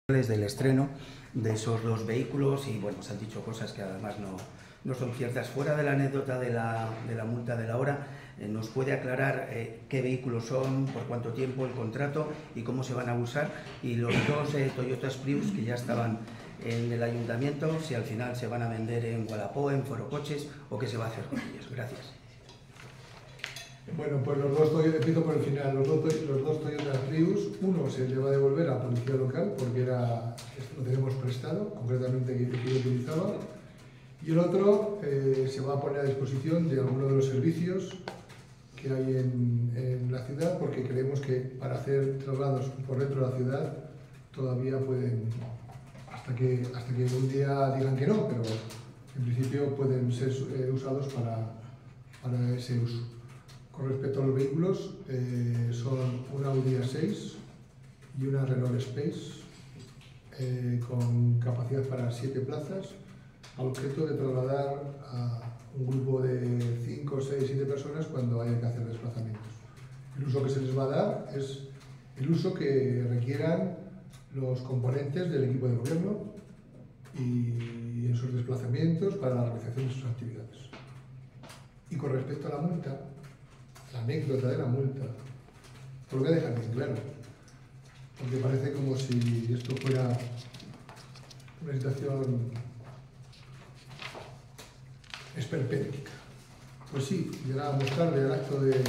del estreno de esos dos vehículos y bueno, se han dicho cosas que además no son ciertas. Fuera de la anécdota de la multa de la hora, ¿nos puede aclarar qué vehículos son, por cuánto tiempo, el contrato y cómo se van a usar? Y los dos Toyota Prius que ya estaban en el ayuntamiento, si al final se van a vender en Wallapop, en Foro Coches o qué se va a hacer con ellos. Gracias. Bueno, pues los dos, repito por el final, los dos Toyota Prius, uno se le va a devolver a la policía local porque lo tenemos prestado, concretamente que yo utilizaba, y el otro se va a poner a disposición de alguno de los servicios que hay en la ciudad, porque creemos que para hacer traslados por dentro de la ciudad todavía pueden, hasta que un día digan que no, pero en principio pueden ser usados para ese uso. Con respecto a los vehículos, son un Audi A6 y una Renault Space con capacidad para 7 plazas, a objeto de trasladar a un grupo de 5, 6, 7 personas cuando haya que hacer desplazamientos. El uso que se les va a dar es el uso que requieran los componentes del equipo de gobierno y en sus desplazamientos para la realización de sus actividades. Y con respecto a la multa, la anécdota de la multa, lo voy a dejar bien claro, porque parece como si esto fuera una situación esperpéntica. Pues sí, llegábamos tarde al acto del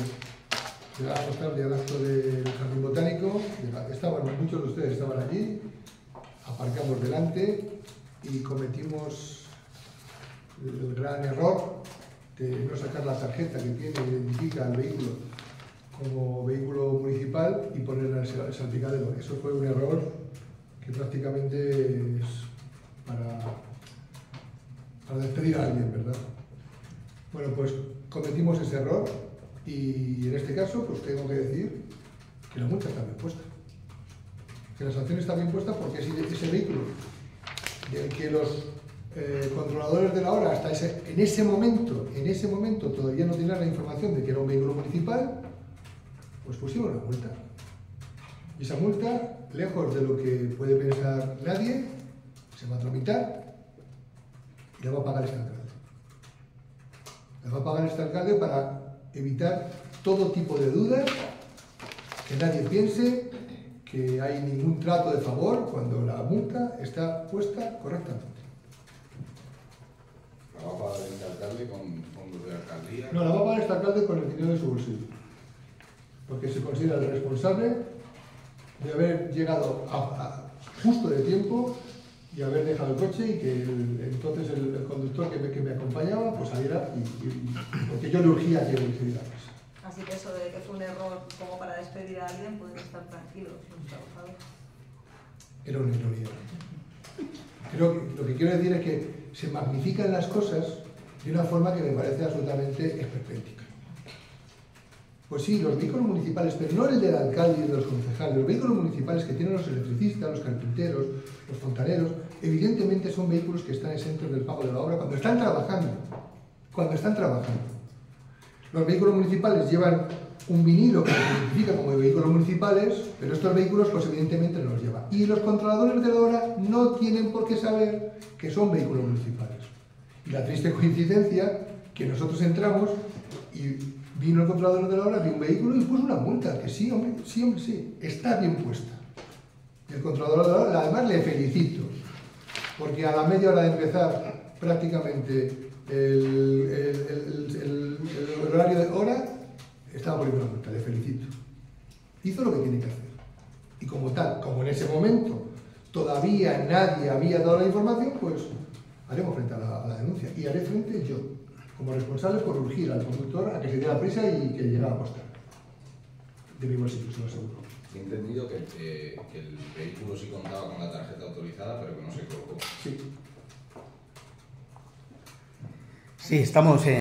Jardín Botánico, muchos de ustedes estaban allí, aparcamos delante y cometimos el gran error de no sacar la tarjeta que identifica al vehículo como vehículo municipal y ponerla en el salpicadero. Eso fue un error que prácticamente es para despedir a alguien, ¿verdad? Bueno, pues cometimos ese error y en este caso pues tengo que decir que la multa está bien puesta. Que la sanción está bien puesta porque ese vehículo del que los controladores de la hora hasta en ese momento todavía no tenían la información de que era un vehículo municipal, pues pusieron la multa. Y esa multa, lejos de lo que puede pensar nadie, se va a tramitar y la va a pagar este alcalde. La va a pagar este alcalde para evitar todo tipo de dudas, que nadie piense que hay ningún trato de favor cuando la multa está puesta correctamente. ¿La va a pagar este alcalde con fondos de alcaldía? No, la va a pagar este alcalde con el dinero de su bolsillo. Porque se considera el responsable de haber llegado justo de tiempo y haber dejado el coche y que entonces el conductor que me acompañaba pues saliera porque yo le urgía que se diera prisa. Así que eso de que fue un error como para despedir a alguien, pueden estar tranquilos los trabajadores. Era una ironía. Creo que lo que quiero decir es que se magnifican las cosas de una forma que me parece absolutamente esperpéntica. Pues sí, los vehículos municipales, pero no el del alcalde y de los concejales, los vehículos municipales que tienen los electricistas, los carpinteros, los fontaneros, evidentemente son vehículos que están exentos del pago de la obra cuando están trabajando. Los vehículos municipales llevan un vinilo que se identifica como vehículos municipales, pero estos vehículos pues evidentemente no los llevan. Y los controladores de la hora no tienen por qué saber que son vehículos municipales. Y la triste coincidencia que nosotros entramos y vino el controlador de la hora, vio un vehículo y puso una multa, que sí, hombre, sí, está bien puesta. Y el controlador de la hora, además le felicito, porque a la media hora de empezar prácticamente el horario de hora, estaba poniendo una multa, le felicito. Hizo lo que tiene que hacer. Y como tal, como en ese momento todavía nadie había dado la información, pues haremos frente a la denuncia. Y haré frente yo, como responsable, por urgir al conductor a que se diera prisa y que llegara a postar. De mi bolsillo, se lo aseguro. He entendido que el vehículo sí contaba con la tarjeta autorizada, pero que no se colocó. Sí. Sí, estamos en...